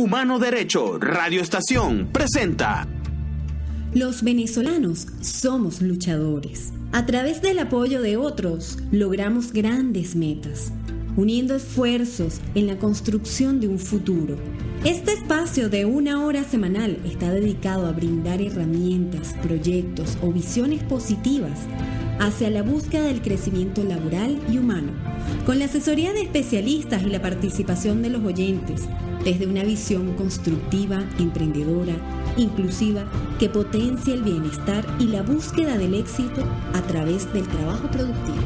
Humano Derecho Radio Estación presenta. Los venezolanos somos luchadores. A través del apoyo de otros, logramos grandes metas, uniendo esfuerzos en la construcción de un futuro. Este espacio de 1 hora semanal está dedicado a brindar herramientas, proyectos o visiones positivas hacia la búsqueda del crecimiento laboral y humano, con la asesoría de especialistas y la participación de los oyentes, desde una visión constructiva, emprendedora, inclusiva, que potencie el bienestar y la búsqueda del éxito a través del trabajo productivo.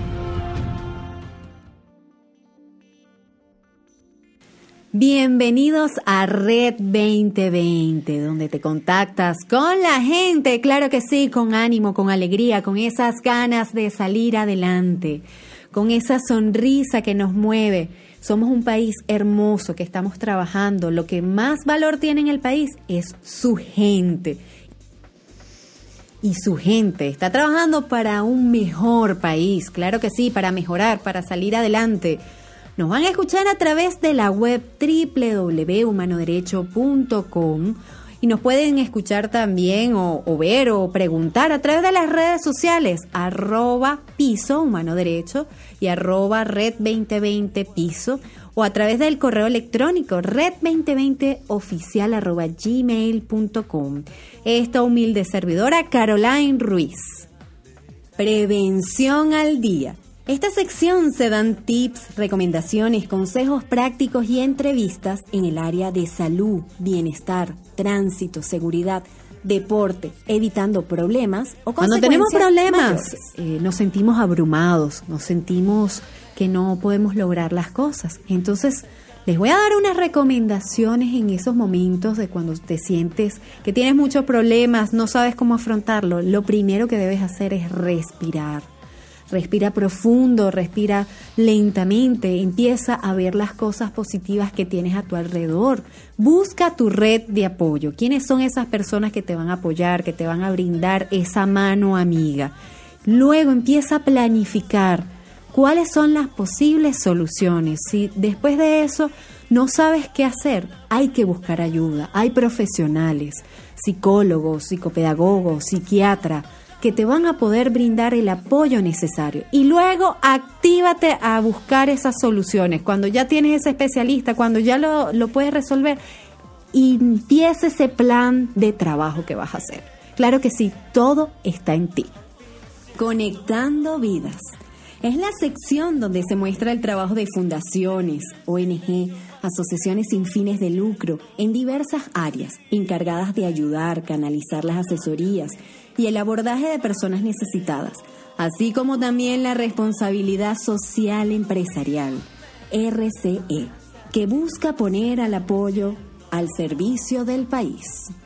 Bienvenidos a Red 2020, donde te contactas con la gente, claro que sí, con ánimo, con alegría, con esas ganas de salir adelante, con esa sonrisa que nos mueve. Somos un país hermoso que estamos trabajando. Lo que más valor tiene en el país es su gente. Y su gente está trabajando para un mejor país, claro que sí, para mejorar, para salir adelante. Nos van a escuchar a través de la web www.humanoderecho.com y nos pueden escuchar también o ver o preguntar a través de las redes sociales @piso Humano Derecho y @red2020piso o a través del correo electrónico red2020oficial@gmail.com. Esta humilde servidora Caroline Ruiz. Prevención al día. Esta sección se dan tips, recomendaciones, consejos prácticos y entrevistas en el área de salud, bienestar, tránsito, seguridad, deporte, evitando problemas o consecuencias. Cuando tenemos problemas, nos sentimos abrumados, nos sentimos que no podemos lograr las cosas. Entonces, les voy a dar unas recomendaciones en esos momentos de cuando te sientes que tienes muchos problemas, no sabes cómo afrontarlo. Lo primero que debes hacer es respirar. Respira profundo, respira lentamente, empieza a ver las cosas positivas que tienes a tu alrededor. Busca tu red de apoyo. ¿Quiénes son esas personas que te van a apoyar, que te van a brindar esa mano amiga? Luego empieza a planificar cuáles son las posibles soluciones. Si después de eso no sabes qué hacer, hay que buscar ayuda. Hay profesionales, psicólogos, psicopedagogos, psiquiatras, que te van a poder brindar el apoyo necesario. Y luego actívate a buscar esas soluciones. Cuando ya tienes ese especialista, cuando ya lo puedes resolver, empieza ese plan de trabajo que vas a hacer. Claro que sí, todo está en ti. Conectando vidas. Es la sección donde se muestra el trabajo de fundaciones, ONG, asociaciones sin fines de lucro, en diversas áreas, encargadas de ayudar, canalizar las asesorías y el abordaje de personas necesitadas, así como también la responsabilidad social empresarial, RCE, que busca poner al apoyo al servicio del país.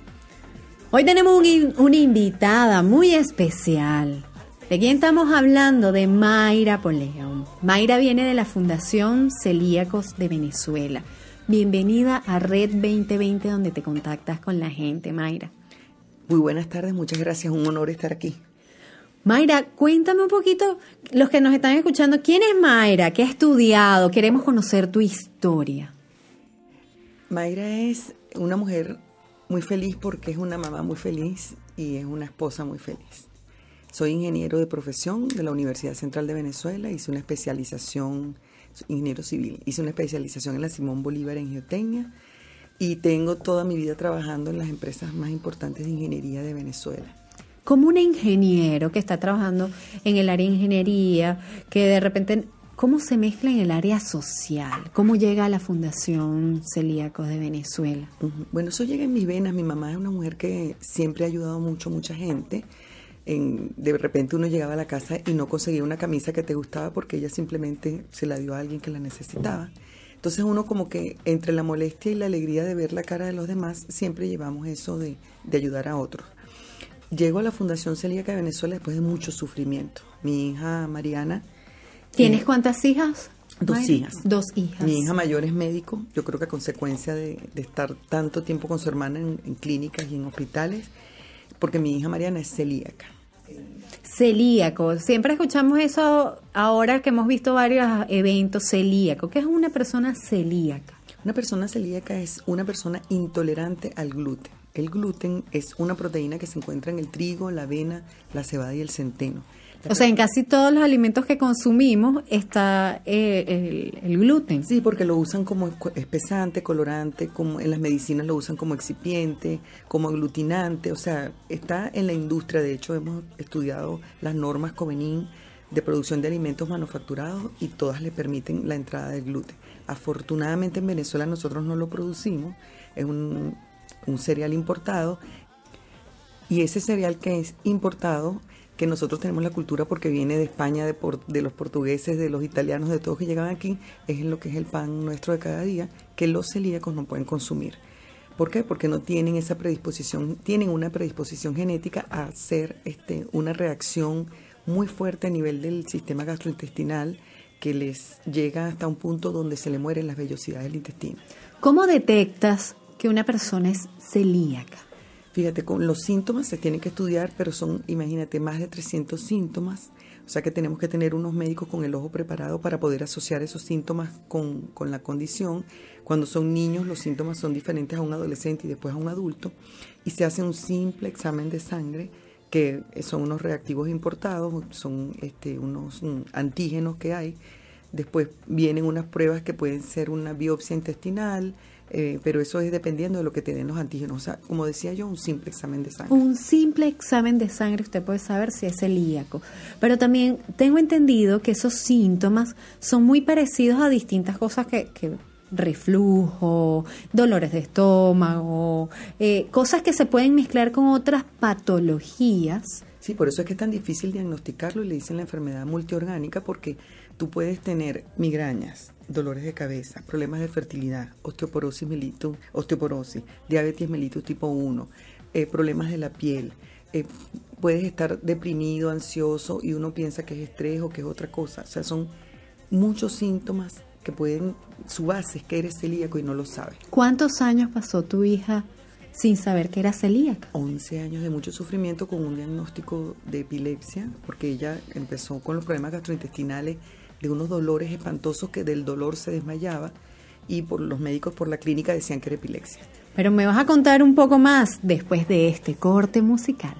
Hoy tenemos una invitada muy especial. ¿De quién estamos hablando? De Mayra Poleo. Mayra viene de la Fundación Celíacos de Venezuela. Bienvenida a Red 2020, donde te contactas con la gente, Mayra. Muy buenas tardes, muchas gracias, un honor estar aquí. Mayra, cuéntame un poquito, los que nos están escuchando, ¿quién es Mayra? ¿Qué ha estudiado? Queremos conocer tu historia. Mayra es una mujer muy feliz porque es una mamá muy feliz y es una esposa muy feliz. Soy ingeniero de profesión de la Universidad Central de Venezuela, hice una especialización, ingeniero civil, hice una especialización en la Simón Bolívar en geotecnia y tengo toda mi vida trabajando en las empresas más importantes de ingeniería de Venezuela. Como un ingeniero que está trabajando en el área de ingeniería, que de repente, ¿cómo se mezcla en el área social? ¿Cómo llega a la Fundación Celíacos de Venezuela? Bueno, eso llega en mis venas. Mi mamá es una mujer que siempre ha ayudado mucha gente. De repente uno llegaba a la casa y no conseguía una camisa que te gustaba porque ella simplemente se la dio a alguien que la necesitaba. Entonces uno como que entre la molestia y la alegría de ver la cara de los demás, siempre llevamos eso de ayudar a otros. Llego a la Fundación Celíaca de Venezuela después de mucho sufrimiento. Mi hija Mariana... ¿Tienes cuántas hijas? Dos hijas. Dos hijas. Mi hija mayor es médico, yo creo que a consecuencia de estar tanto tiempo con su hermana en clínicas y en hospitales, porque mi hija Mariana es celíaca. Celíaco, siempre escuchamos eso ahora que hemos visto varios eventos, celíaco. ¿Qué es una persona celíaca? Una persona celíaca es una persona intolerante al gluten. El gluten es una proteína que se encuentra en el trigo, la avena, la cebada y el centeno. O sea, en casi todos los alimentos que consumimos está el gluten. Sí, porque lo usan como espesante, colorante, como en las medicinas lo usan como excipiente, como aglutinante, o sea, está en la industria. De hecho, hemos estudiado las normas Covenin de producción de alimentos manufacturados y todas le permiten la entrada del gluten. Afortunadamente en Venezuela nosotros no lo producimos, es un cereal importado, y ese cereal que es importado, que nosotros tenemos la cultura porque viene de España, de los portugueses, de los italianos, de todos que llegaban aquí, es lo que es el pan nuestro de cada día, que los celíacos no pueden consumir. ¿Por qué? Porque no tienen esa predisposición, tienen una predisposición genética a hacer una reacción muy fuerte a nivel del sistema gastrointestinal, que les llega hasta un punto donde se le mueren las vellosidades del intestino. ¿Cómo detectas que una persona es celíaca? Fíjate, con los síntomas se tienen que estudiar, pero son, imagínate, más de 300 síntomas. O sea que tenemos que tener unos médicos con el ojo preparado para poder asociar esos síntomas con la condición. Cuando son niños, los síntomas son diferentes a un adolescente y después a un adulto. Y se hace un simple examen de sangre, que son unos reactivos importados, son unos antígenos que hay. Después vienen unas pruebas que pueden ser una biopsia intestinal, pero eso es dependiendo de lo que te den los antígenos. O sea, como decía yo, un simple examen de sangre. Un simple examen de sangre usted puede saber si es celíaco. Pero también tengo entendido que esos síntomas son muy parecidos a distintas cosas que reflujo, dolores de estómago, cosas que se pueden mezclar con otras patologías. Sí, por eso es que es tan difícil diagnosticarlo y le dicen la enfermedad multiorgánica, porque tú puedes tener migrañas, dolores de cabeza, problemas de fertilidad, osteoporosis, diabetes mellitus tipo 1, problemas de la piel. Puedes estar deprimido, ansioso, y uno piensa que es estrés o que es otra cosa. O sea, son muchos síntomas que pueden, su base es que eres celíaco y no lo sabes. ¿Cuántos años pasó tu hija sin saber que era celíaca? 11 años de mucho sufrimiento, con un diagnóstico de epilepsia, porque ella empezó con los problemas gastrointestinales, de unos dolores espantosos, que del dolor se desmayaba, y por los médicos, por la clínica, decían que era epilepsia. Pero me vas a contar un poco más después de este corte musical.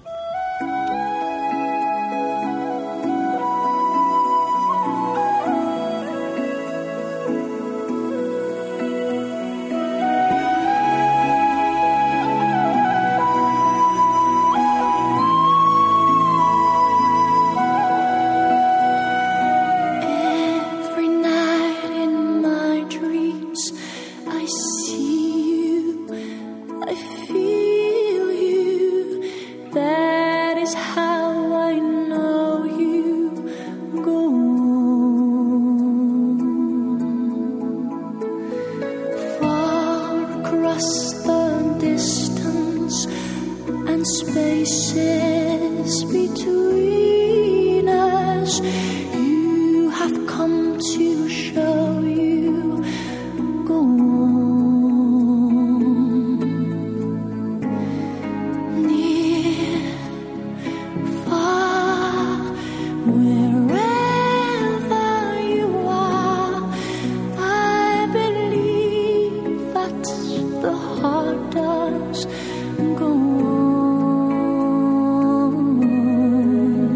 Go on.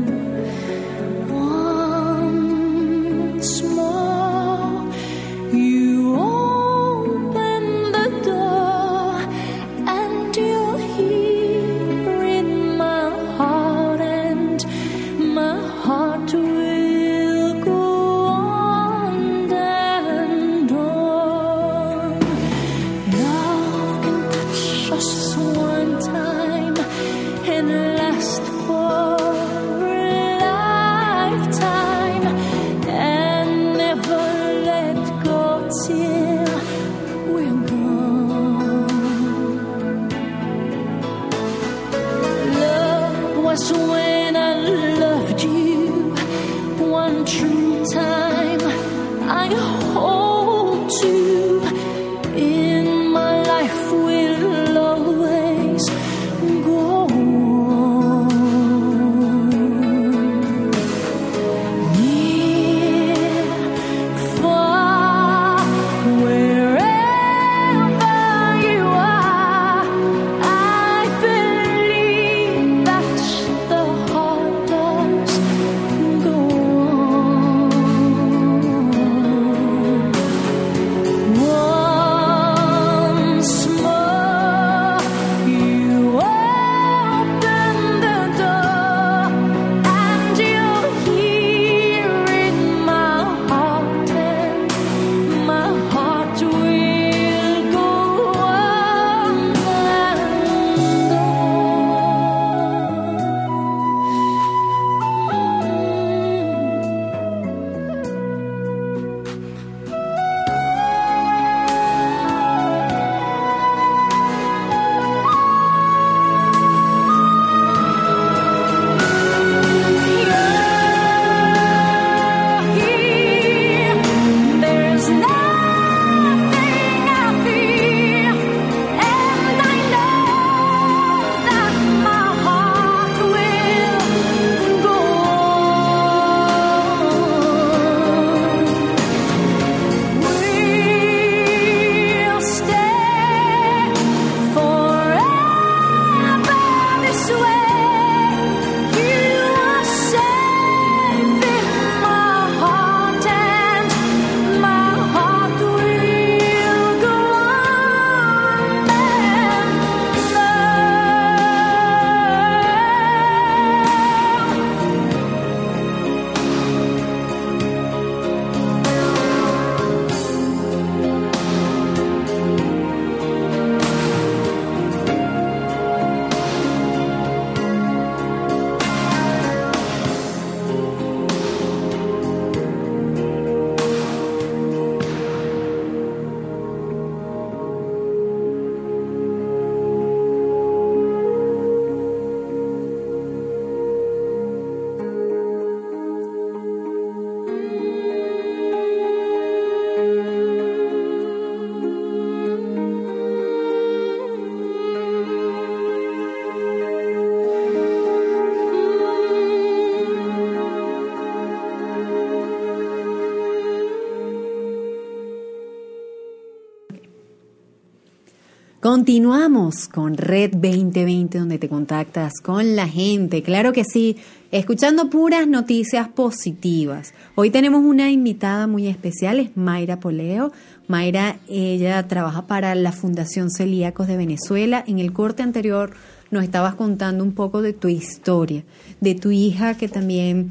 Continuamos con Red 2020, donde te contactas con la gente. Claro que sí, escuchando puras noticias positivas. Hoy tenemos una invitada muy especial, es Mayra Poleo. Mayra, ella trabaja para la Fundación Celíacos de Venezuela. En el corte anterior nos estabas contando un poco de tu historia, de tu hija que también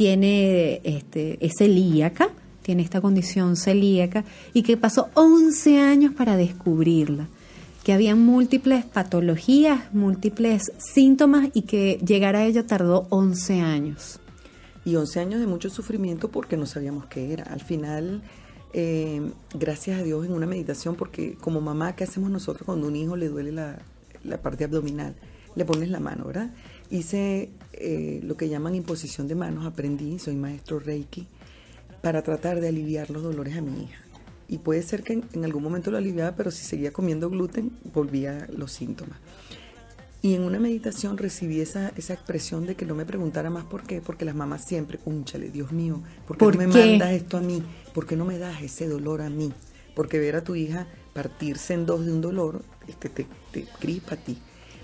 tiene es celíaca, tiene esta condición celíaca y que pasó 11 años para descubrirla, que había múltiples patologías, múltiples síntomas y que llegar a ella tardó 11 años. Y 11 años de mucho sufrimiento porque no sabíamos qué era. Al final, gracias a Dios en una meditación, porque como mamá, ¿qué hacemos nosotros cuando a un hijo le duele la parte abdominal? Le pones la mano, ¿verdad? Hice lo que llaman imposición de manos, aprendí, soy maestro Reiki, para tratar de aliviar los dolores a mi hija. Y puede ser que en algún momento lo aliviaba, pero si seguía comiendo gluten, volvía los síntomas. Y en una meditación recibí esa expresión de que no me preguntara más por qué, porque las mamás siempre, cúnchale, Dios mío, ¿por qué no me mandas esto a mí? ¿Por qué no me das ese dolor a mí? Porque ver a tu hija partirse en dos de un dolor, te crispa a ti.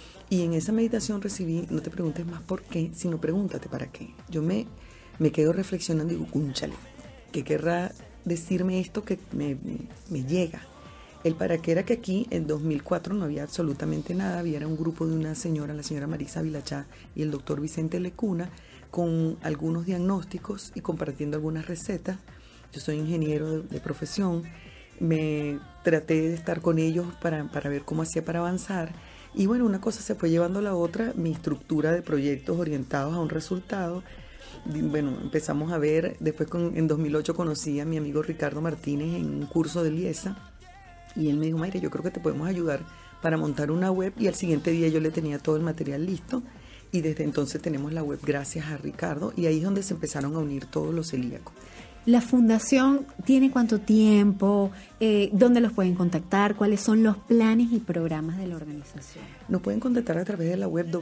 Y en esa meditación recibí, no te preguntes más por qué, sino pregúntate para qué. Yo me quedo reflexionando y digo, cúnchale, ¿qué querrá decirme esto que me llega? El para qué era que aquí en 2004 no había absolutamente nada, había un grupo de una señora, la señora Marisa Vilachá y el doctor Vicente Lecuna, con algunos diagnósticos y compartiendo algunas recetas. Yo soy ingeniero de profesión, me traté de estar con ellos para ver cómo hacía para avanzar. Y bueno, una cosa se fue llevando a la otra, mi estructura de proyectos orientados a un resultado. Bueno, empezamos a ver, después en 2008 conocí a mi amigo Ricardo Martínez en un curso de Liesa y él me dijo, Mayra, yo creo que te podemos ayudar para montar una web, y al siguiente día yo le tenía todo el material listo y desde entonces tenemos la web gracias a Ricardo, y ahí es donde se empezaron a unir todos los celíacos. ¿La fundación tiene cuánto tiempo? ¿Dónde los pueden contactar? ¿Cuáles son los planes y programas de la organización? Nos pueden contactar a través de la web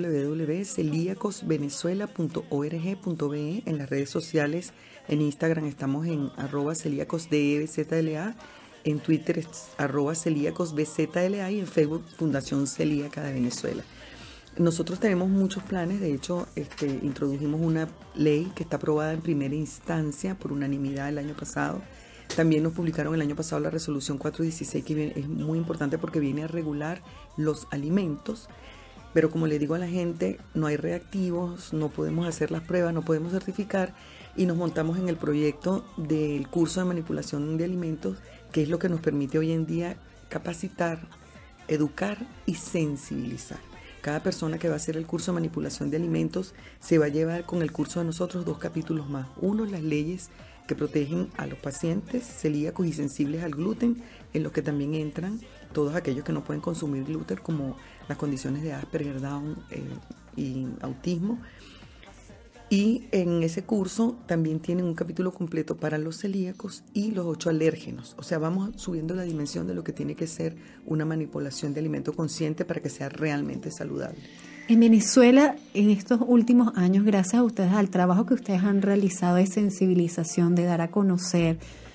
www.celiacosvenezuela.org.be. En las redes sociales, en Instagram estamos en @celiacosdebzla, en Twitter es @celiacosbzla y en Facebook Fundación Celíaca de Venezuela. Nosotros tenemos muchos planes, de hecho introdujimos una ley que está aprobada en primera instancia por unanimidad el año pasado. También nos publicaron el año pasado la resolución 416, que es muy importante porque viene a regular los alimentos, pero como le digo a la gente, no hay reactivos, no podemos hacer las pruebas, no podemos certificar, y nos montamos en el proyecto del curso de manipulación de alimentos, que es lo que nos permite hoy en día capacitar, educar y sensibilizar. Cada persona que va a hacer el curso de manipulación de alimentos se va a llevar con el curso de nosotros 2 capítulos más. Uno, las leyes que protegen a los pacientes celíacos y sensibles al gluten, en los que también entran todos aquellos que no pueden consumir gluten, como las condiciones de Asperger, Down y autismo. Y en ese curso también tienen un capítulo completo para los celíacos y los 8 alérgenos. O sea, vamos subiendo la dimensión de lo que tiene que ser una manipulación de alimento consciente para que sea realmente saludable. En Venezuela, en estos últimos años, gracias a ustedes, al trabajo que ustedes han realizado de sensibilización, de dar a conocer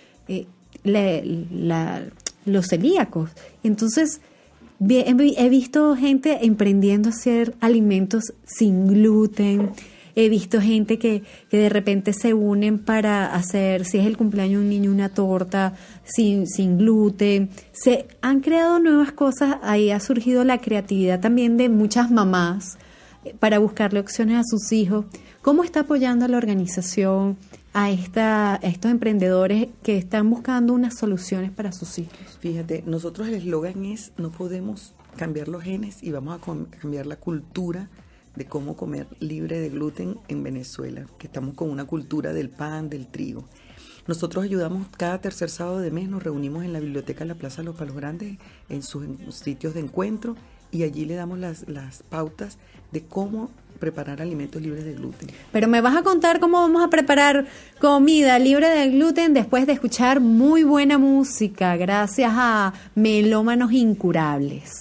los celíacos. Entonces, he visto gente emprendiendo a hacer alimentos sin gluten. He visto gente que de repente se unen para hacer, si es el cumpleaños de un niño, una torta sin gluten. Se han creado nuevas cosas, ahí ha surgido la creatividad también de muchas mamás para buscarle opciones a sus hijos. ¿Cómo está apoyando la organización a estos emprendedores que están buscando unas soluciones para sus hijos? Fíjate, nosotros el eslogan es, no podemos cambiar los genes y vamos a cambiar la cultura de cómo comer libre de gluten en Venezuela, que estamos con una cultura del pan, del trigo. Nosotros ayudamos cada tercer sábado de mes, nos reunimos en la biblioteca de la Plaza de los Palos Grandes, en sus sitios de encuentro, y allí le damos las pautas de cómo preparar alimentos libres de gluten. Pero me vas a contar cómo vamos a preparar comida libre de gluten después de escuchar muy buena música, gracias a Melómanos Incurables.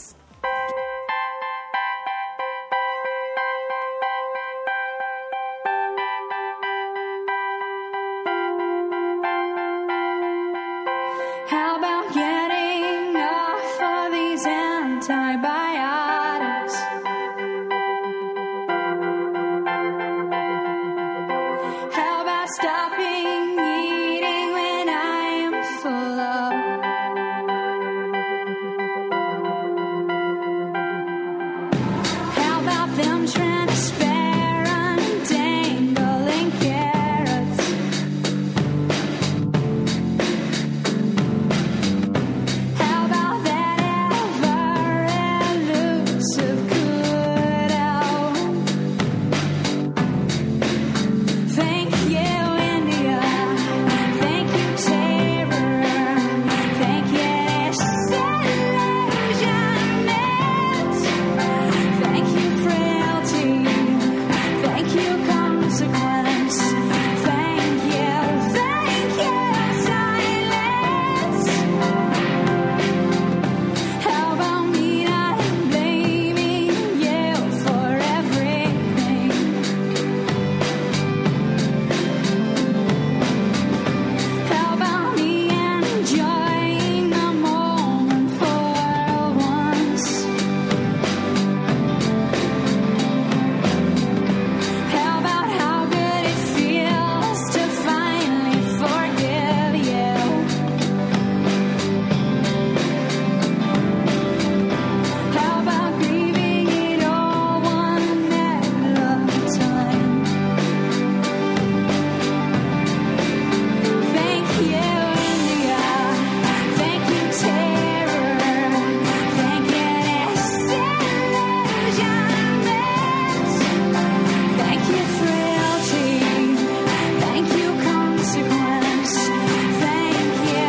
How about getting off of these antibiotics. How about stopping eating when I am full of? How about them trying to spare untangling carrots? How about that ever elusive good out? Thank you, India. Thank you, terror. Thank you, disillusionment. Thank you, frailty. Thank you, consequence. Thank you, silence. How about me not blaming you for everything? How about me enjoying the moment for once? How about how good it feels to finally forgive you? How about grieving it all one at a time? Thank you, India. Thank you, terror. Thank you, disillusionment. Thank you, frailty. Thank you, consequence. Thank you,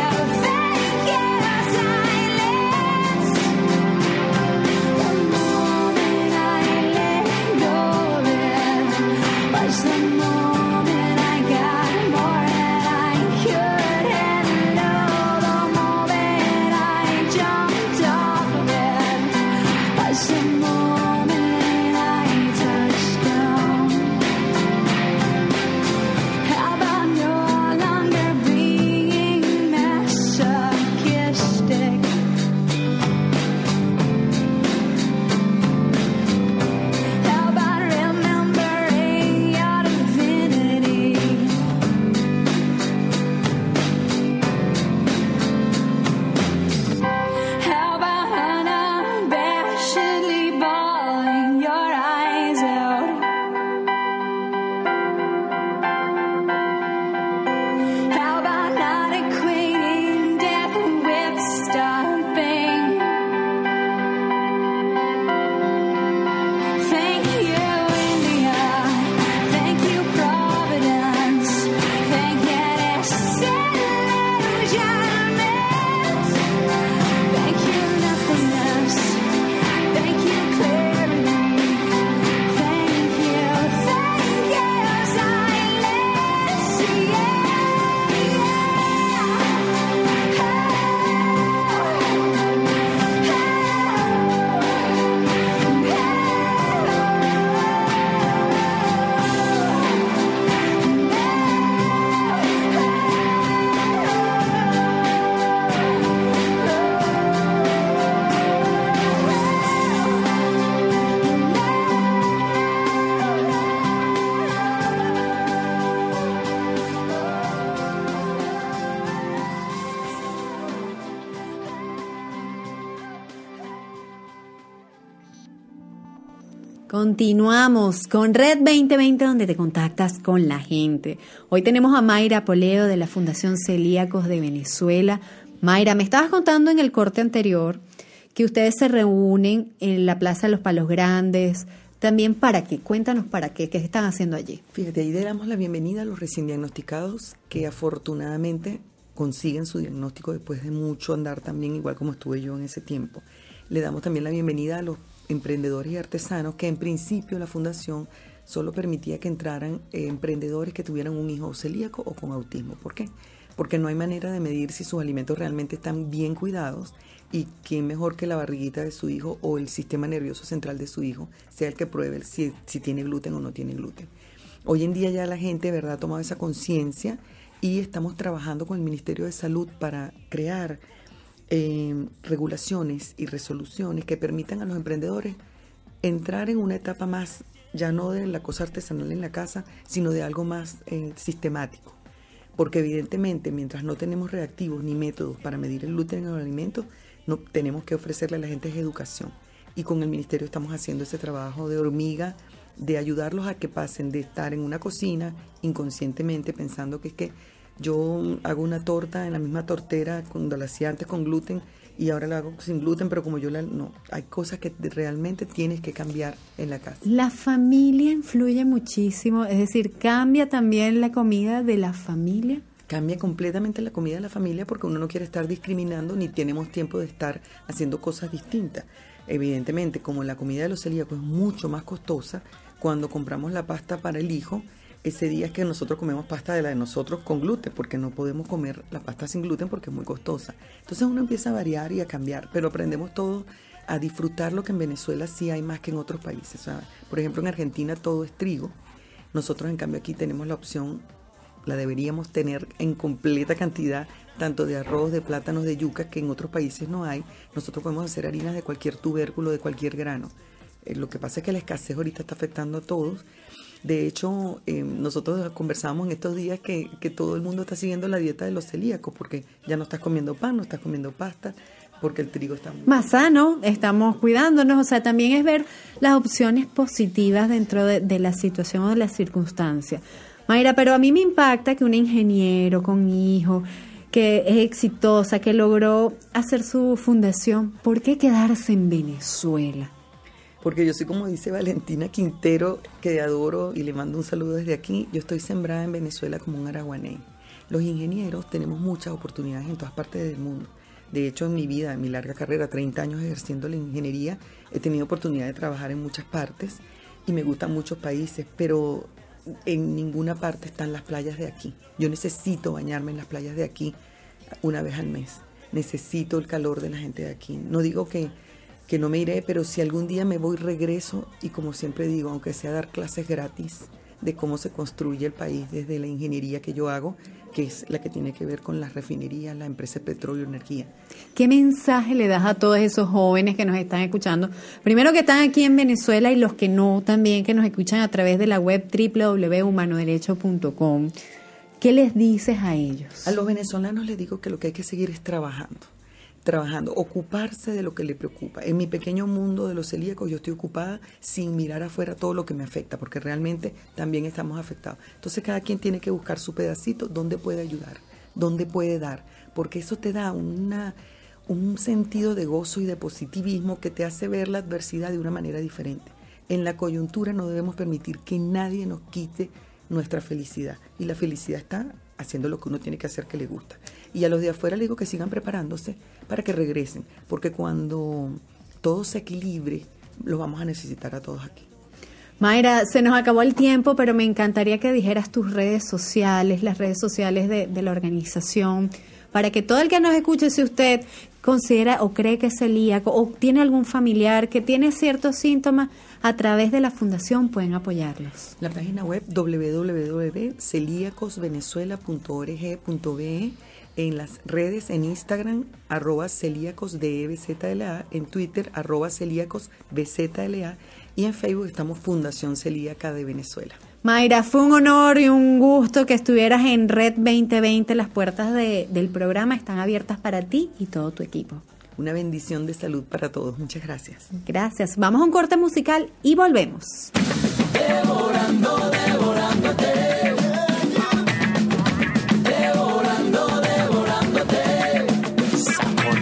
silence. The moment I let go of it was the moment I got more than I could handle. The moment I jumped off of it was the moment I touched down. How about no longer being masochistic? How about remembering your divinity? How about unabashedly bawling your eyes out? How about not equating death with stopping? Thank you, India. Thank you, Providence. Thank you, disillusionment. Thank you, nothingness. Thank you, clarity. Thank you, silence. Continuamos con Red 2020, donde te contactas con la gente. Hoy tenemos a Mayra Poleo de la Fundación Celíacos de Venezuela. Mayra, me estabas contando en el corte anterior que ustedes se reúnen en la Plaza de los Palos Grandes. También, ¿para qué? Cuéntanos para qué están haciendo allí. Fíjate, ahí le damos la bienvenida a los recién diagnosticados que afortunadamente consiguen su diagnóstico después de mucho andar también, igual como estuve yo en ese tiempo. Le damos también la bienvenida a los emprendedores y artesanos, que en principio la fundación solo permitía que entraran emprendedores que tuvieran un hijo celíaco o con autismo. ¿Por qué? Porque no hay manera de medir si sus alimentos realmente están bien cuidados, y quién mejor que la barriguita de su hijo o el sistema nervioso central de su hijo sea el que pruebe si tiene gluten o no tiene gluten. Hoy en día ya la gente, ¿verdad?, ha tomado esa conciencia, y estamos trabajando con el Ministerio de Salud para crear regulaciones y resoluciones que permitan a los emprendedores entrar en una etapa más, ya no de la cosa artesanal en la casa, sino de algo más sistemático. Porque evidentemente, mientras no tenemos reactivos ni métodos para medir el gluten en los alimentos, no tenemos que ofrecerle a la gente educación. Y con el ministerio estamos haciendo ese trabajo de hormiga, de ayudarlos a que pasen de estar en una cocina inconscientemente pensando que es que yo hago una torta en la misma tortera cuando la hacía antes con gluten y ahora la hago sin gluten, pero como no, hay cosas que realmente tienes que cambiar en la casa. La familia influye muchísimo, es decir, cambia también la comida de la familia. Cambia completamente la comida de la familia porque uno no quiere estar discriminando ni tenemos tiempo de estar haciendo cosas distintas. Evidentemente, como la comida de los celíacos es mucho más costosa, cuando compramos la pasta para el hijo, ese día es que nosotros comemos pasta de la de nosotros con gluten, porque no podemos comer la pasta sin gluten porque es muy costosa. Entonces uno empieza a variar y a cambiar, pero aprendemos todos a disfrutar lo que en Venezuela sí hay más que en otros países. O sea, por ejemplo, en Argentina todo es trigo. Nosotros, en cambio, aquí tenemos la opción, la deberíamos tener en completa cantidad, tanto de arroz, de plátanos, de yuca, que en otros países no hay. Nosotros podemos hacer harinas de cualquier tubérculo, de cualquier grano. Lo que pasa es que la escasez ahorita está afectando a todos. De hecho, nosotros conversábamos en estos días que todo el mundo está siguiendo la dieta de los celíacos, porque ya no estás comiendo pan, no estás comiendo pasta, porque el trigo está más sano, estamos cuidándonos. O sea, también es ver las opciones positivas dentro de la situación o de la circunstancia. Mayra, pero a mí me impacta que un ingeniero con hijo, que es exitosa, que logró hacer su fundación, ¿por qué quedarse en Venezuela? Porque yo soy, como dice Valentina Quintero, que adoro y le mando un saludo desde aquí, yo estoy sembrada en Venezuela como un araguaney. Los ingenieros tenemos muchas oportunidades en todas partes del mundo. De hecho, en mi vida, en mi larga carrera, 30 años ejerciendo la ingeniería, he tenido oportunidad de trabajar en muchas partes y me gustan muchos países, pero en ninguna parte están las playas de aquí. Yo necesito bañarme en las playas de aquí una vez al mes. Necesito el calor de la gente de aquí. No digo que no me iré, pero si algún día me voy, regreso y, como siempre digo, aunque sea dar clases gratis de cómo se construye el país desde la ingeniería que yo hago, que es la que tiene que ver con las refinerías, la empresa de petróleo y energía. ¿Qué mensaje le das a todos esos jóvenes que nos están escuchando? Primero, que están aquí en Venezuela, y los que no también, que nos escuchan a través de la web www.humanoderecho.com. ¿Qué les dices a ellos? A los venezolanos les digo que lo que hay que seguir es trabajando, ocuparse de lo que le preocupa. En mi pequeño mundo de los celíacos yo estoy ocupada sin mirar afuera todo lo que me afecta, porque realmente también estamos afectados. Entonces cada quien tiene que buscar su pedacito, dónde puede ayudar, dónde puede dar, porque eso te da un sentido de gozo y de positivismo que te hace ver la adversidad de una manera diferente. En la coyuntura no debemos permitir que nadie nos quite nuestra felicidad, y la felicidad está haciendo lo que uno tiene que hacer, que le gusta. Y a los de afuera les digo que sigan preparándose para que regresen, porque cuando todo se equilibre, lo vamos a necesitar a todos aquí. Mayra, se nos acabó el tiempo, pero me encantaría que dijeras tus redes sociales, las redes sociales de la organización, para que todo el que nos escuche, si usted considera o cree que es celíaco o tiene algún familiar que tiene ciertos síntomas, a través de la fundación pueden apoyarlos. La página web www.celiacosvenezuela.org.be, en las redes, en Instagram, @celíacosdebzla, en Twitter, @celíacosbzla, y en Facebook estamos Fundación Celíaca de Venezuela. Mayra, fue un honor y un gusto que estuvieras en Red 2020. Las puertas del programa están abiertas para ti y todo tu equipo. Una bendición de salud para todos. Muchas gracias. Gracias. Vamos a un corte musical y volvemos. Devorando, devorándote. Devorando, devorándote. Sabor.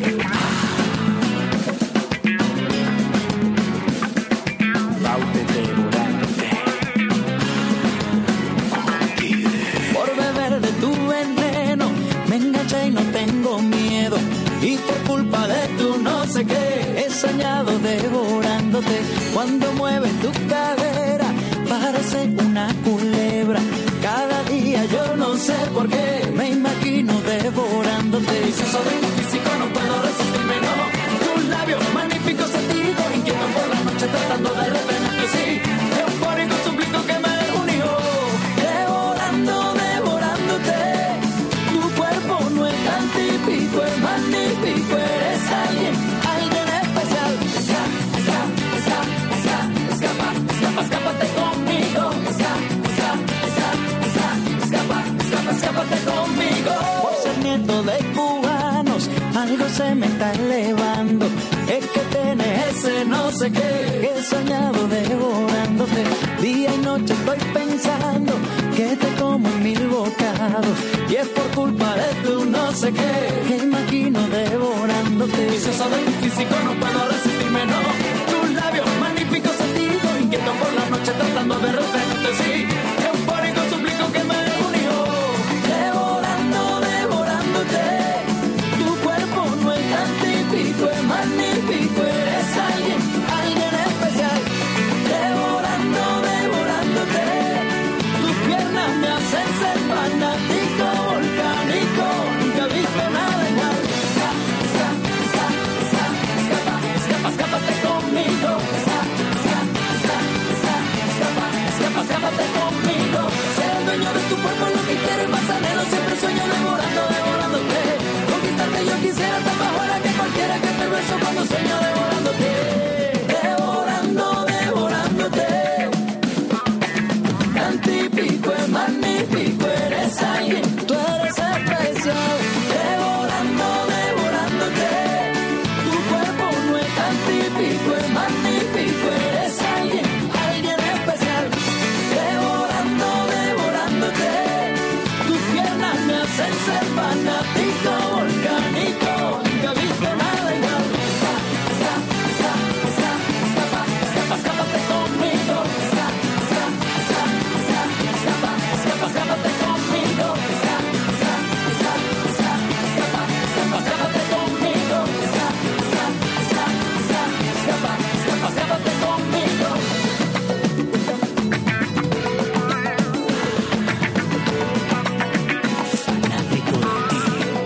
Baute devorándote. Por beber de tu veneno me enganché y no tengo miedo. Y por culpa de tu no sé qué, he soñado devorándote. Cuando mueves tu cadera, parece una culebra. Cada día yo no sé por qué, me imagino devorándote. Y si soy físico no puedo resistirme, no. Tus labios magníficos sentidos, inquieto por la noche tratando de retenerte, sí. Eufórico suplico que me des un hijo. Devorando, devorándote. Tu cuerpo no es tan típico, es magnífico, se me está elevando. Es que tienes ese no sé qué, que he soñado devorándote. Día y noche estoy pensando que te como en 1000 bocados. Y es por culpa de tu no sé qué, que imagino devorándote. Vicioso de un físico, no puedo resistirme, no. Tus labios magníficos sentidos, inquieto por la noche tratando de repente, sí. Eufórico suplico que me des un hijo. Devorando, devorándote. Tu cuerpo no es tan típico, es magnífico. Eres alguien, alguien especial. Devorando, devorándote. Tus piernas me hacen ser fanático, volcánico. Nunca he visto nada igual. Escapa, escápate conmigo. Escápate conmigo. Ser el dueño de tu cuerpo, lo que quieres más anhelo. Siempre sueño devorando, devorándote. Conquistarte yo quisiera estar más fuera que cualquiera que te beso cuando sueño devorándote. Devorando, devorándote. Tan típico, es magnífico, eres alguien, tú eres especial. Devorando, devorándote. Tu cuerpo no es tan típico, es magnífico, eres alguien, alguien especial. Devorando, devorándote. Tus piernas me hacen ser fanático, volcánico. Nunca he visto nada igual. Escápate conmigo. Escápate conmigo. Escápate conmigo. Escápate conmigo. Fanático de ti.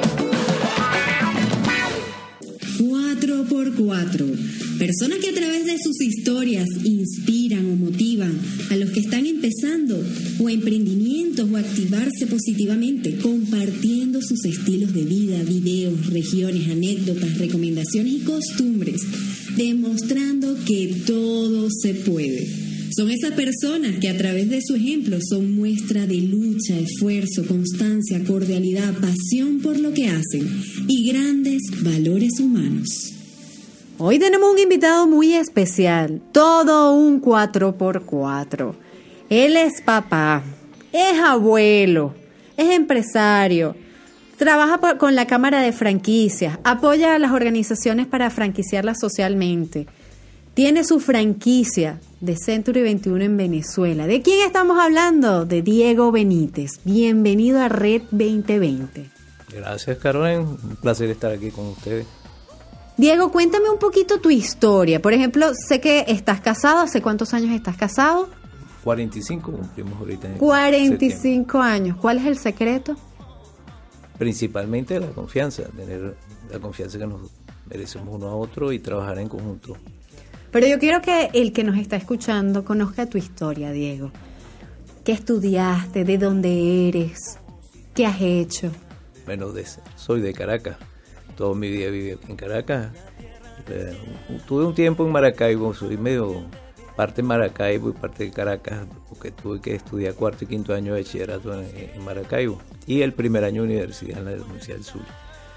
4x4. Personas que a través de sus historias inspiran o motivan a los que están empezando o emprendimientos o activarse positivamente, compartiendo sus estilos de vida, videos, regiones, anécdotas, recomendaciones y costumbres, demostrando que todo se puede. Son esas personas que a través de su ejemplo son muestra de lucha, esfuerzo, constancia, cordialidad, pasión por lo que hacen y grandes valores humanos. Hoy tenemos un invitado muy especial, todo un 4x4. Él es papá, es abuelo, es empresario, trabaja con la Cámara de Franquicias, apoya a las organizaciones para franquiciarlas socialmente. Tiene su franquicia de Century 21 en Venezuela. ¿De quién estamos hablando? De Diego Benítez. Bienvenido a Red 2020. Gracias, Carolina. Un placer estar aquí con ustedes. Diego, cuéntame un poquito tu historia. Por ejemplo, sé que estás casado. ¿Hace cuántos años estás casado? 45 cumplimos ahorita. 45 años. ¿Cuál es el secreto? Principalmente la confianza, tener la confianza que nos merecemos uno a otro y trabajar en conjunto. Pero yo quiero que el que nos está escuchando conozca tu historia, Diego. ¿Qué estudiaste? ¿De dónde eres? ¿Qué has hecho? Bueno, soy de Caracas. Toda mi vida viví aquí en Caracas. Tuve un tiempo en Maracaibo, soy medio parte Maracaibo y parte de Caracas, porque tuve que estudiar cuarto y quinto año de bachillerato en Maracaibo y el primer año de universidad en la Universidad del Sur.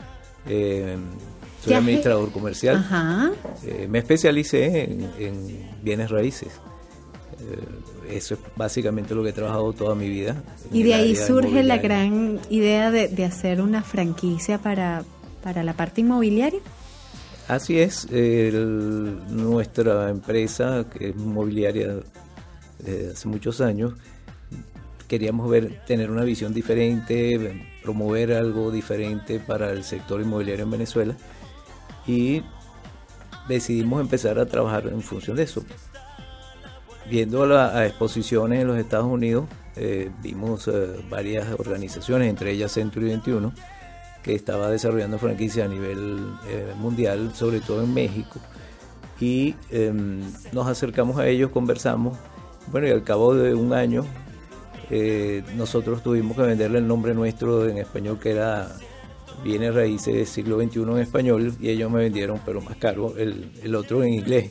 Soy administrador comercial. Ajá. Me especialicé en bienes raíces. Eso es básicamente lo que he trabajado toda mi vida. Y de ahí surge la gran idea de hacer una franquicia para la parte inmobiliaria. Así es, nuestra empresa, que es inmobiliaria desde hace muchos años, queríamos tener una visión diferente, promover algo diferente para el sector inmobiliario en Venezuela y decidimos empezar a trabajar en función de eso. Viendo a exposiciones en los Estados Unidos, vimos varias organizaciones, entre ellas Century 21, que estaba desarrollando franquicias a nivel mundial, sobre todo en México, y nos acercamos a ellos, conversamos, bueno, y al cabo de un año nosotros tuvimos que venderle el nombre nuestro en español, que era Bienes Raíces Siglo XXI en español, y ellos me vendieron, pero más caro, el otro en inglés.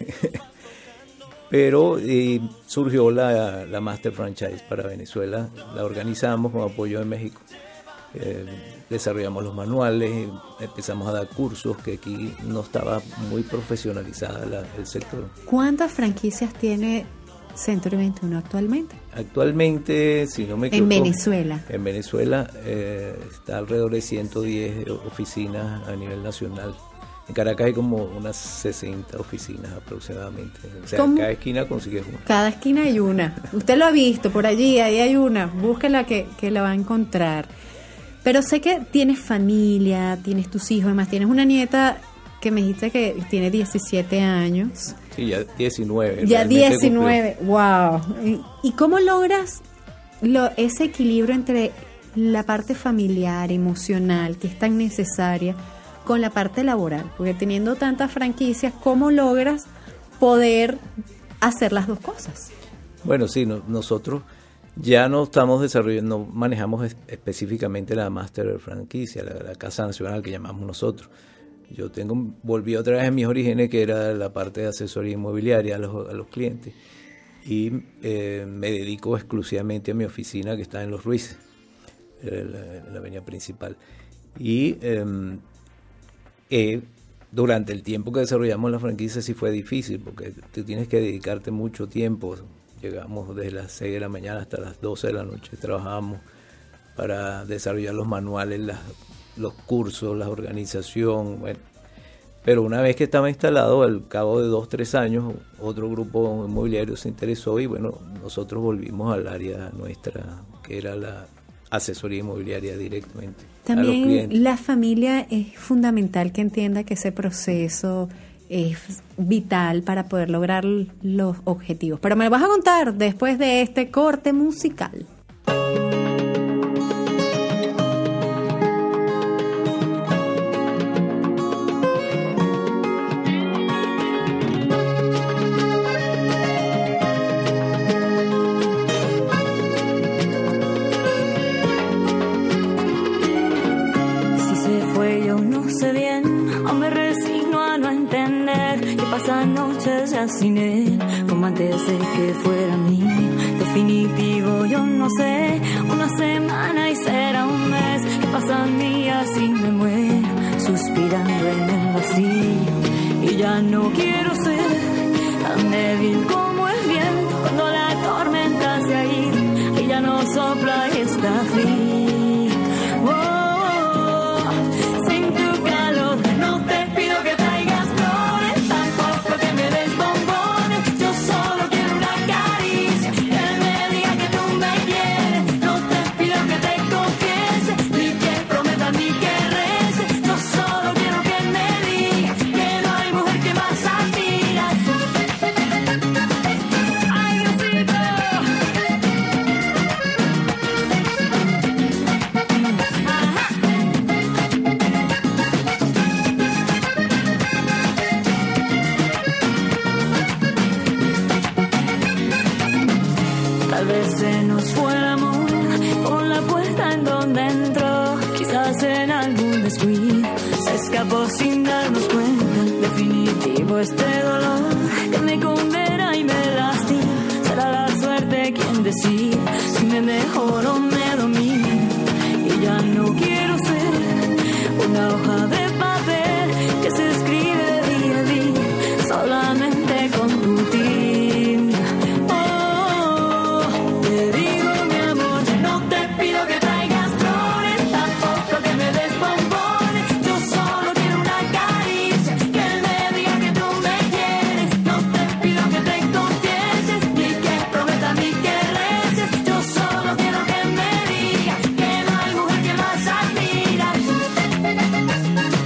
Pero surgió la Master Franchise para Venezuela, la organizamos con apoyo de México. desarrollamos los manuales, empezamos a dar cursos, que aquí no estaba muy profesionalizada el sector. ¿Cuántas franquicias tiene Century 21 actualmente? Actualmente, si no me equivoco, en Venezuela está alrededor de 110 oficinas a nivel nacional. En Caracas hay como unas 60 oficinas aproximadamente. O sea, ¿Cómo? cada esquina consigues una. Cada esquina hay una. Usted lo ha visto por allí, ahí hay una. Búsquela que la va a encontrar. Pero sé que tienes familia, tienes tus hijos, además tienes una nieta que me dijiste que tiene 17 años. Sí, ya 19. Ya realmente 19, wow. ¿Y cómo logras ese equilibrio entre la parte familiar, emocional, que es tan necesaria, con la parte laboral? Porque teniendo tantas franquicias, ¿cómo logras poder hacer las dos cosas? Bueno, sí, nosotros ya no estamos desarrollando, no manejamos específicamente la Master franquicia, la Casa Nacional que llamamos nosotros. Yo volví otra vez a mis orígenes, que era la parte de asesoría inmobiliaria a los clientes, y me dedico exclusivamente a mi oficina que está en Los Ruices, la avenida principal. Y durante el tiempo que desarrollamos la franquicia sí fue difícil, porque tú tienes que dedicarte mucho tiempo. Llegamos desde las 6 de la mañana hasta las 12 de la noche, trabajábamos para desarrollar los manuales, los cursos, la organización. Bueno, pero una vez que estaba instalado, al cabo de 2-3 años, otro grupo inmobiliario se interesó y bueno, nosotros volvimos al área nuestra, que era la asesoría inmobiliaria directamente a los También clientes. la familia es fundamental que entienda que ese proceso es vital para poder lograr los objetivos. Pero me lo vas a contar después de este corte musical. Si se fue yo no sé bien, o me resigno a no entender que pasan noches ya sin él, como antes de que fuera mío. Definitivo yo no sé, una semana y será un mes, que pasan días y me muero, suspirando en el vacío. Y ya no quiero ser tan débil como el viento, cuando la tormenta se ha ido y ya no sopla y está frío. Sin tu calor, no te pido que traigas flores, tampoco que me des bombones. Yo solo quiero una caricia, que me diga que tú me quieres. No te pido que te confiese, ni que prometa ni que rece. Yo solo quiero que me digas que no hay mujer que más admiras. Ay, Diosito. Tal vez se nos fue el amor con la puerta en donde entró. Quizás en algún descuido se escapó sin darnos cuenta. Definitivo este dolor que me condena y me lastima. Será la suerte quien decide si me mejoro o me domina. Y ya no quiero ser una hoja de papel que se escribe día a día solamente con tu tinta. Te digo mi amor, no te pido que traigas flores, tampoco que me des bombones. Yo solo quiero una caricia, que me diga que tú me quieres. No te pido que te confieses, ni que prometas ni que reces. Yo solo quiero que me digas que no hay mujer que más admiras.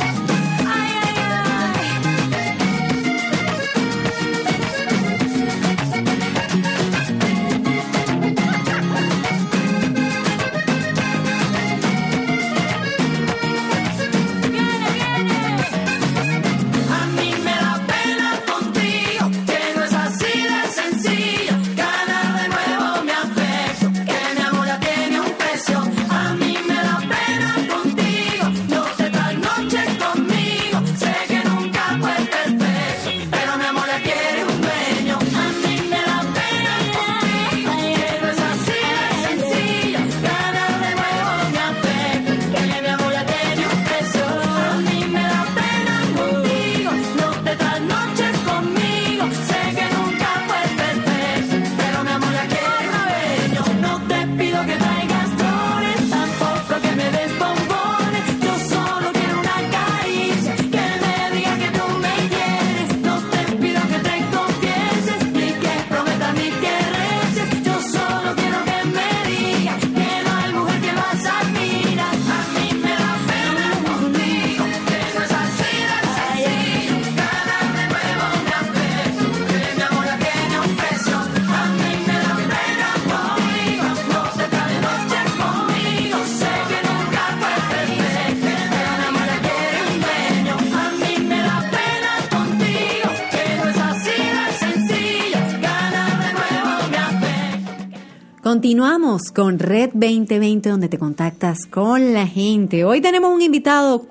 Continuamos con Red 2020, donde te contactas con la gente. Hoy tenemos un invitado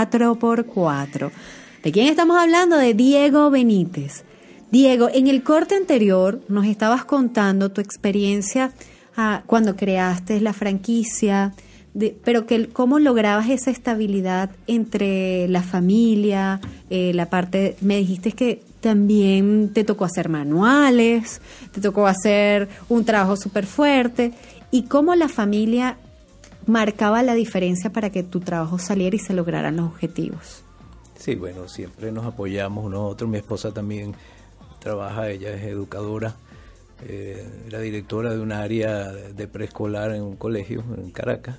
4x4. ¿De quién estamos hablando? De Diego Benítez. Diego, en el corte anterior nos estabas contando tu experiencia cuando creaste la franquicia, pero cómo lograbas esa estabilidad entre la familia, la parte, me dijiste que también te tocó hacer manuales, te tocó hacer un trabajo súper fuerte, y cómo la familia marcaba la diferencia para que tu trabajo saliera y se lograran los objetivos. Sí, bueno, siempre nos apoyamos nosotros. Mi esposa también trabaja, ella es educadora, era directora de un área de preescolar en un colegio en Caracas.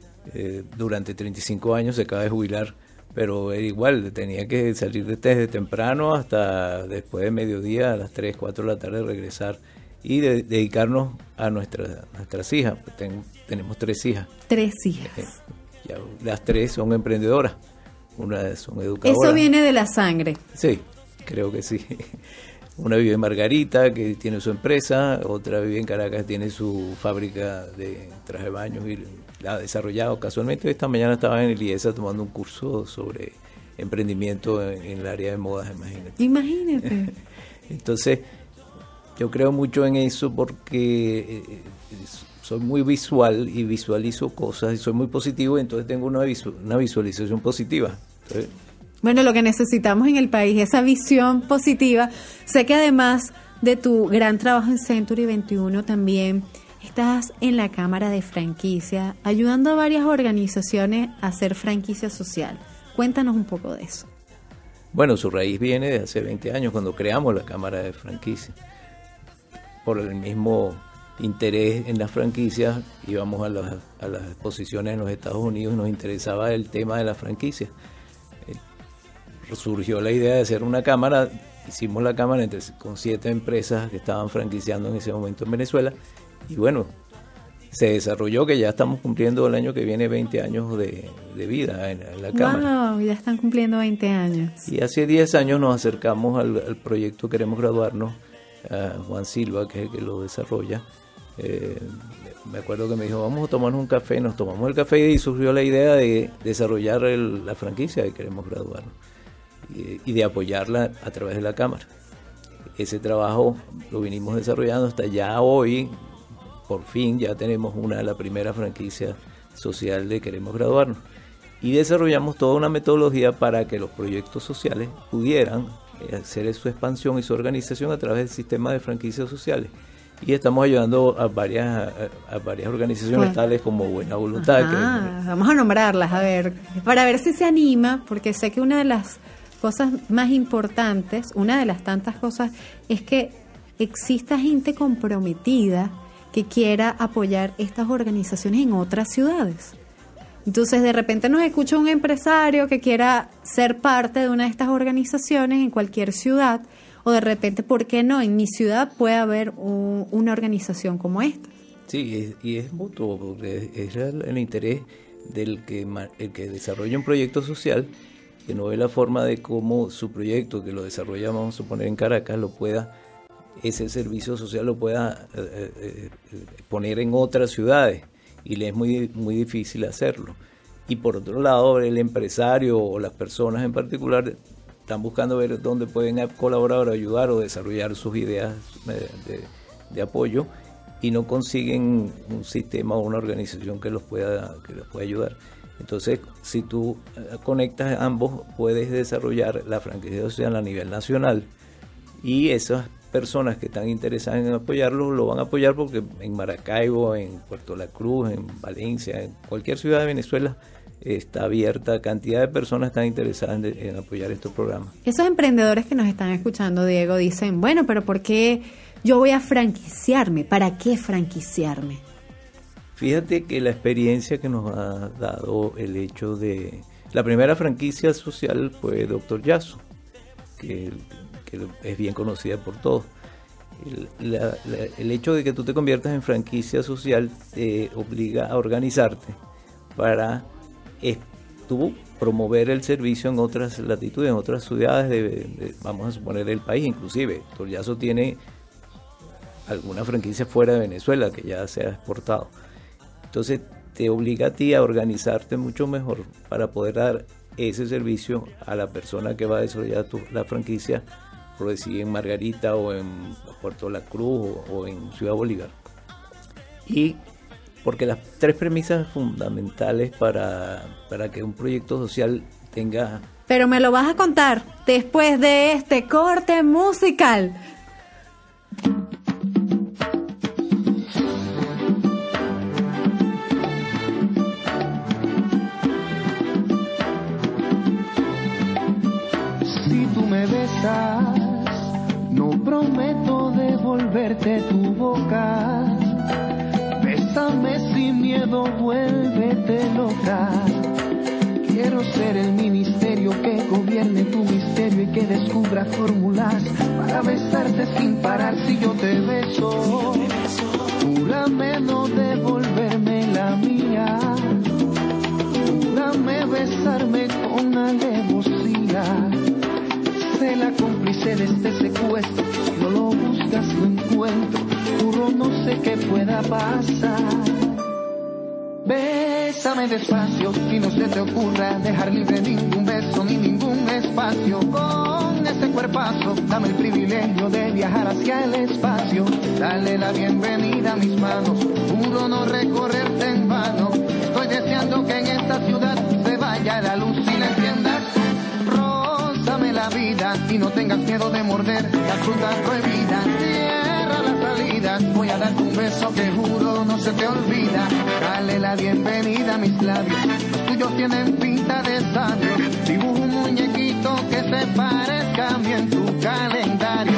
Durante 35 años, se acaba de jubilar, pero era igual, tenía que salir desde temprano hasta después de mediodía, a las 3, 4 de la tarde regresar y dedicarnos a nuestras hijas. Tenemos 3 hijas. 3 hijas. Ya, las 3 son emprendedoras, una son educadoras. Eso viene de la sangre. Sí, creo que sí. Una vive en Margarita, que tiene su empresa, otra vive en Caracas, tiene su fábrica de traje de baño y la ha desarrollado. Casualmente esta mañana estaba en el IESA tomando un curso sobre emprendimiento en el área de modas, imagínate. Entonces, yo creo mucho en eso porque soy muy visual y visualizo cosas y soy muy positivo, entonces tengo una visualización positiva. Entonces, bueno, lo que necesitamos en el país, esa visión positiva. Sé que además de tu gran trabajo en Century 21, también estás en la Cámara de Franquicia, ayudando a varias organizaciones a hacer franquicia social. Cuéntanos un poco de eso. Bueno, su raíz viene de hace 20 años, cuando creamos la Cámara de Franquicia. Por el mismo interés en las franquicias, íbamos a las exposiciones en los Estados Unidos y nos interesaba el tema de la franquicia. Surgió la idea de hacer una cámara, hicimos la cámara con 7 empresas que estaban franquiciando en ese momento en Venezuela, y bueno, se desarrolló que ya estamos cumpliendo el año que viene 20 años de vida en la cámara. ¡Wow! Ya están cumpliendo 20 años. Y hace 10 años nos acercamos al proyecto Queremos Graduarnos, a Juan Silva, que es el que lo desarrolla. Me acuerdo que me dijo, vamos a tomarnos un café, nos tomamos el café y surgió la idea de desarrollar la franquicia de Queremos Graduarnos y de apoyarla a través de la Cámara. Ese trabajo lo vinimos desarrollando hasta ya hoy. Por fin ya tenemos la primera franquicia social de Queremos Graduarnos, y desarrollamos toda una metodología para que los proyectos sociales pudieran hacer su expansión y su organización a través del sistema de franquicias sociales, y estamos ayudando a varias organizaciones tales como Buena Voluntad. Vamos a nombrarlas, para ver si se anima, porque sé que una de las cosas más importantes, una de las tantas cosas, es que exista gente comprometida que quiera apoyar estas organizaciones en otras ciudades. Entonces, de repente nos escucha un empresario que quiera ser parte de una de estas organizaciones en cualquier ciudad, o de repente, ¿por qué no? En mi ciudad puede haber una organización como esta. Sí, y es mutuo, porque es el interés del el que desarrolla un proyecto social, que no ve la forma de cómo su proyecto, que lo desarrolla, vamos a suponer, en Caracas, ese servicio social lo pueda poner en otras ciudades, y le es muy, muy difícil hacerlo. Y por otro lado, el empresario o las personas en particular están buscando ver dónde pueden colaborar, ayudar o desarrollar sus ideas de apoyo, y no consiguen un sistema o una organización que los pueda ayudar. Entonces, si tú conectas ambos, puedes desarrollar la franquicia social a nivel nacional, y esas personas que están interesadas en apoyarlo lo van a apoyar, porque en Maracaibo, en Puerto La Cruz, en Valencia, en cualquier ciudad de Venezuela está abierta, cantidad de personas están interesadas en apoyar estos programas. Esos emprendedores que nos están escuchando, Diego, dicen, bueno, pero ¿por qué yo voy a franquiciarme? ¿Para qué franquiciarme? Fíjate que la experiencia que nos ha dado el hecho de... La primera franquicia social fue Dr. Yasso, que es bien conocida por todos. El hecho de que tú te conviertas en franquicia social te obliga a organizarte para tú promover el servicio en otras latitudes, en otras ciudades, vamos a suponer, del país. Inclusive, Dr. Yasso tiene alguna franquicia fuera de Venezuela que ya se ha exportado. Entonces te obliga a ti a organizarte mucho mejor para poder dar ese servicio a la persona que va a desarrollar la franquicia, por decir en Margarita o en Puerto La Cruz o en Ciudad Bolívar. Y porque las 3 premisas fundamentales para que un proyecto social tenga... Pero me lo vas a contar después de este corte musical. Si tú me besas, no prometo devolverte tu boca. Bésame sin miedo, vuélvete loca. Quiero ser el ministerio que gobierne tu misterio y que descubra fórmulas para besarte sin parar. Si yo te beso, júrame no devolverme la mía. Júrame besarme con alevosía. Sé la cómplice de este secuestro. Si no lo buscas, lo encuentro. Juro, no sé qué pueda pasar. Bésame despacio y no se te ocurra dejar libre ningún beso ni ningún espacio. Con ese cuerpazo dame el privilegio de viajar hacia el espacio. Dale la bienvenida a mis manos, juro no recorrerte en vano. Estoy deseando que en esta ciudad se vaya la luz y la enciendas. Rózame la vida y no tengas miedo de morder la fruta prohibida. Cierra las salidas, voy a darte un beso que juro no se te olvida. Dale la bienvenida a mis labios, los tuyos tienen pinta de sabios. Dibujo un muñequito que se parezca a mí en tu calendario.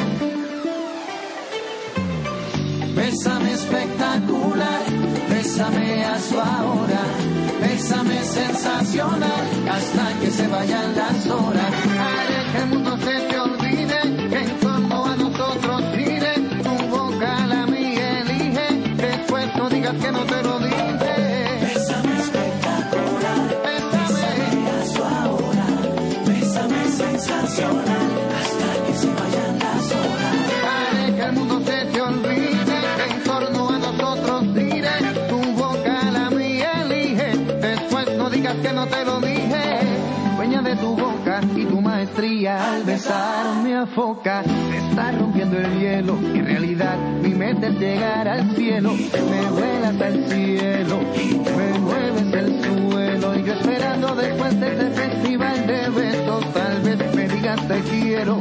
Bésame espectacular, bésame hazlo ahora. Bésame sensacional, hasta que se vayan las horas. Haré que el mundo se te olvide, que en torno a nosotros gire. Tu boca la mía elige, después no digas que no te lo dije. Bésame espectacular, bésame hazlo ahora. Bésame sensacional, hasta que se vayan las horas. Haré que el mundo se te olvide, que en torno a nosotros gire. Tu boca la mía elige, después no digas que no te lo dije. Dueña de tu boca y tu maestría al besar me afoca. Se está rompiendo el hielo, en realidad mi mente es llegar al cielo. Me vuelas al cielo, me mueves el suelo. Y yo esperando después de este festival de besos, tal vez me digas te quiero.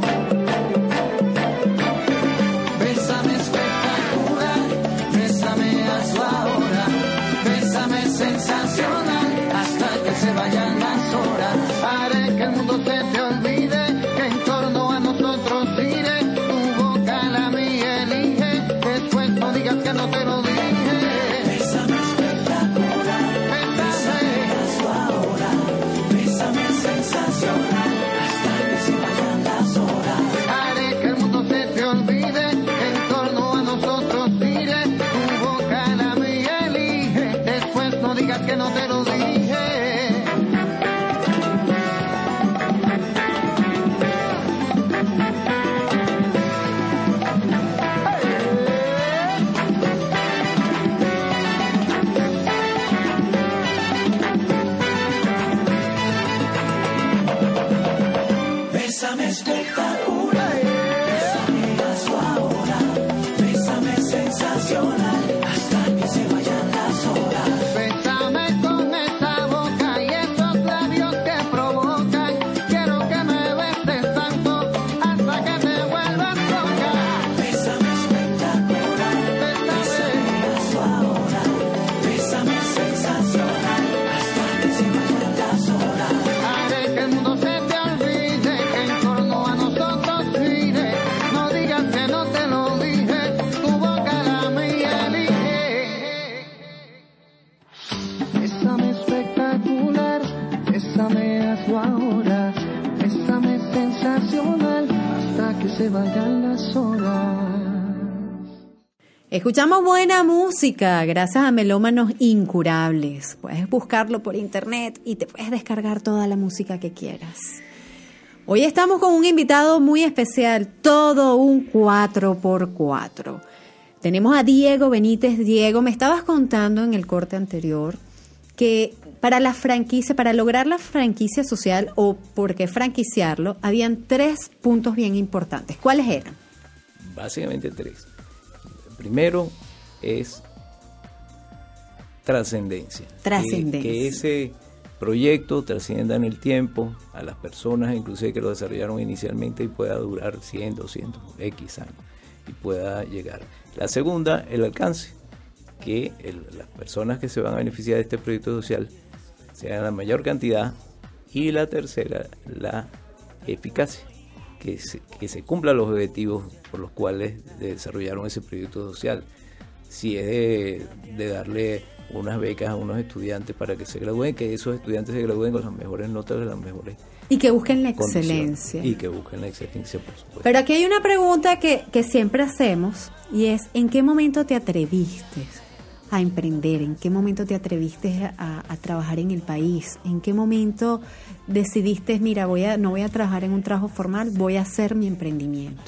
Bésame espectacular, bésame hazlo ahora. Bésame sensacional, hasta que se vayan las horas. Haré que el mundo se te olvide, que en torno a nosotros gire. Tu boca la mía elige, después no digas que no te lo dije. Bésame espectacular, bésame hazlo ahora. Bésame sensacional, hasta que se vayan las horas. Haré que el mundo se te olvide, que en torno a nosotros gire. Tu boca la mía elige, después no digas que no te lo dije. Bésame espectacular, bésame hazlo ahora. Bésame sensacional, hasta que se vayan las horas. Bésame con esa boca y esos labios que provocan. Quiero que me beses tanto hasta que te vuelvas loca. Bésame espectacular, bésame hazlo ahora. Bésame sensacional, hasta que se vayan las horas. Haré que el mundo se te olvide, que en torno a nosotros gire. No digas que no te lo dije, tu boca la mía elige. Bésame espectacular, bésame hazlo ahora. Bésame sensacional, hasta que se vayan las horas. Escuchamos buena música gracias a Melómanos Incurables. Puedes buscarlo por internet y te puedes descargar toda la música que quieras. Hoy estamos con un invitado muy especial, todo un 4x4. tenemos a Diego Benítez. Diego, me estabas contando en el corte anterior que para la franquicia, para lograr la franquicia social o por qué franquiciarlo, habían 3 puntos bien importantes. ¿Cuáles eran? Básicamente 3. Primero es trascendencia. Que ese proyecto trascienda en el tiempo a las personas, inclusive que lo desarrollaron inicialmente, y pueda durar 100, 200, X años y pueda llegar. La segunda, el alcance, que las personas que se van a beneficiar de este proyecto social sean la mayor cantidad. Y la tercera, la eficacia, que se cumplan los objetivos por los cuales desarrollaron ese proyecto social. Si es de darle unas becas a unos estudiantes para que se gradúen, que esos estudiantes se gradúen con las mejores notas, de las mejores y que busquen la excelencia. Y que busquen la excelencia, por supuesto. Pero aquí hay una pregunta que siempre hacemos, y es: ¿en qué momento te atreviste a emprender? ¿En qué momento te atreviste a trabajar en el país? ¿En qué momento decidiste, mira, no voy a trabajar en un trabajo formal, voy a hacer mi emprendimiento?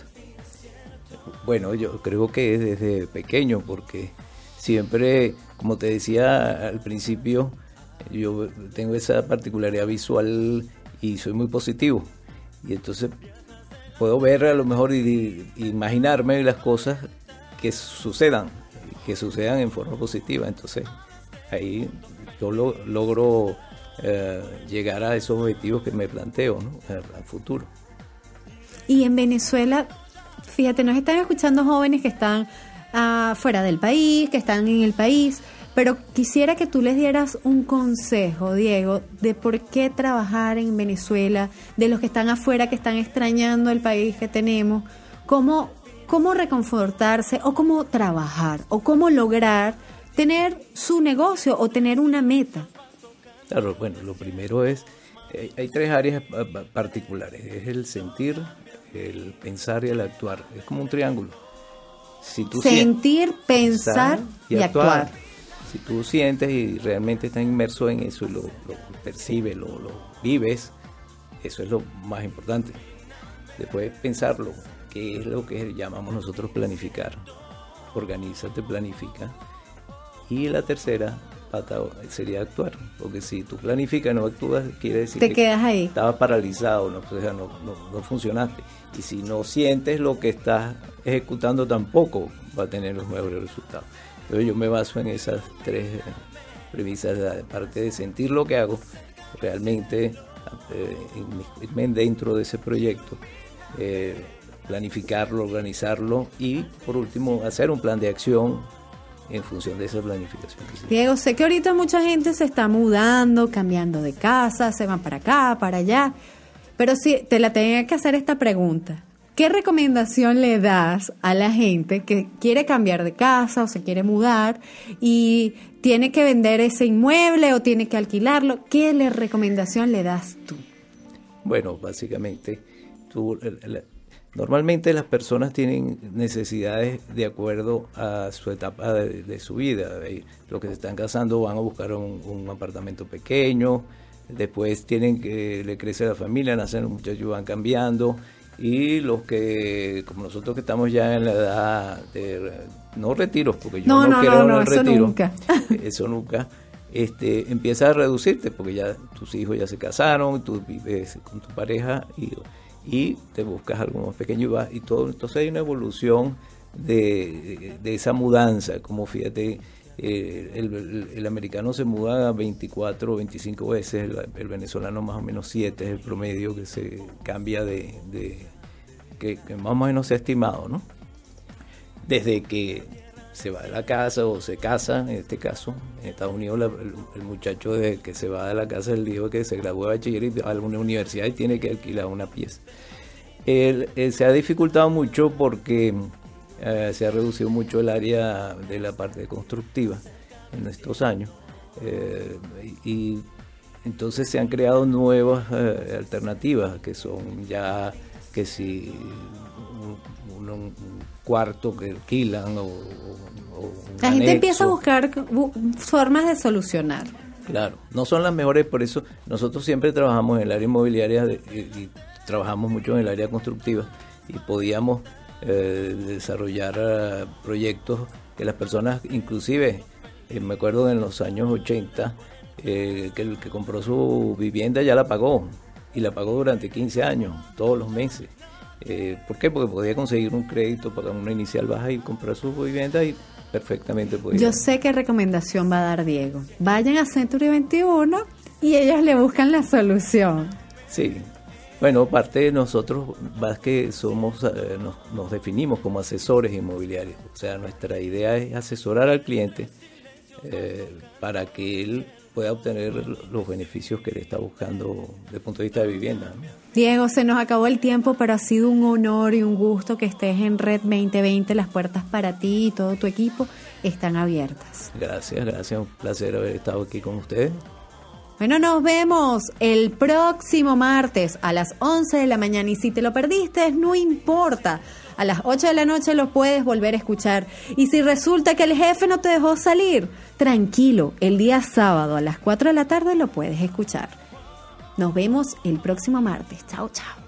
Bueno, yo creo que desde pequeño, porque siempre, como te decía al principio, yo tengo esa particularidad visual y soy muy positivo. Y entonces puedo ver a lo mejor y imaginarme las cosas que sucedan en forma positiva. Entonces ahí yo logro llegar a esos objetivos que me planteo, ¿no? al futuro. Y en Venezuela, fíjate, nos están escuchando jóvenes que están fuera del país, que están en el país, pero quisiera que tú les dieras un consejo, Diego, de por qué trabajar en Venezuela, de los que están afuera, que están extrañando el país que tenemos, cómo reconfortarse o cómo trabajar o cómo lograr tener su negocio o tener una meta. Claro, bueno, lo primero es, hay 3 áreas particulares, es el sentir, el pensar y el actuar, es como un triángulo. Si tú sentir, pensar y actuar. Si tú sientes y realmente estás inmerso en eso y lo percibes, lo vives, eso es lo más importante. Después pensarlo, que es lo que llamamos nosotros planificar. Organízate, planifica. Y la tercera pata sería actuar, porque si tú planificas y no actúas, quiere decir te quedas ahí. Estabas paralizado, no funcionaste. Y si no sientes lo que estás ejecutando, tampoco va a tener los mejores resultados. Entonces yo me baso en esas 3 premisas, aparte de sentir lo que hago, realmente irme dentro de ese proyecto, planificarlo, organizarlo y por último hacer un plan de acción en función de esa planificación. Diego, sé que ahorita mucha gente se está mudando, cambiando de casa, se van para acá, para allá, pero si te la tenía que hacer esta pregunta, ¿qué recomendación le das a la gente que quiere cambiar de casa o se quiere mudar y tiene que vender ese inmueble o tiene que alquilarlo? ¿Qué recomendación le das tú? Bueno, básicamente, normalmente las personas tienen necesidades de acuerdo a su etapa de su vida. Los que se están casando van a buscar un apartamento pequeño, después le crece la familia, nacen los muchachos, van cambiando. Y los que, como nosotros que estamos ya en la edad de, no retiros, porque yo no quiero el retiro, eso nunca, empieza a reducirte, porque ya tus hijos ya se casaron, tú vives con tu pareja y te buscas algo más pequeño y vas, y todo. Entonces hay una evolución de esa mudanza, como fíjate, el americano se muda 24 o 25 veces, el venezolano más o menos 7 es el promedio que se cambia que más o menos se ha estimado, ¿no? Desde que se va de la casa o se casa, en este caso, en Estados Unidos el muchacho desde que se va de la casa, el hijo que se graduó de bachiller y va a alguna universidad y tiene que alquilar una pieza. Se ha dificultado mucho porque se ha reducido mucho el área de la parte constructiva en estos años y entonces se han creado nuevas alternativas que son ya que si un cuarto que alquilan o la gente empieza a buscar formas de solucionar. Claro, no son las mejores, por eso nosotros siempre trabajamos en el área inmobiliaria y trabajamos mucho en el área constructiva y podíamos desarrollar proyectos que las personas, inclusive, me acuerdo en los años 80, que el que compró su vivienda ya la pagó, y la pagó durante 15 años, todos los meses. ¿Por qué? Porque podía conseguir un crédito para una inicial baja y comprar su vivienda y perfectamente podía. Yo sé qué recomendación va a dar Diego. Vayan a Century 21 y ellos le buscan la solución. Sí. Bueno, parte de nosotros, más que somos, nos definimos como asesores inmobiliarios. O sea, nuestra idea es asesorar al cliente para que él pueda obtener los beneficios que le está buscando desde el punto de vista de vivienda, ¿no? Diego, se nos acabó el tiempo, pero ha sido un honor y un gusto que estés en Red 2020. Las puertas para ti y todo tu equipo están abiertas. Gracias. Un placer haber estado aquí con ustedes. Bueno, nos vemos el próximo martes a las 11 de la mañana. Y si te lo perdiste, no importa. A las 8 de la noche lo puedes volver a escuchar. Y si resulta que el jefe no te dejó salir, tranquilo, el día sábado a las 4 de la tarde lo puedes escuchar. Nos vemos el próximo martes. Chao, chao.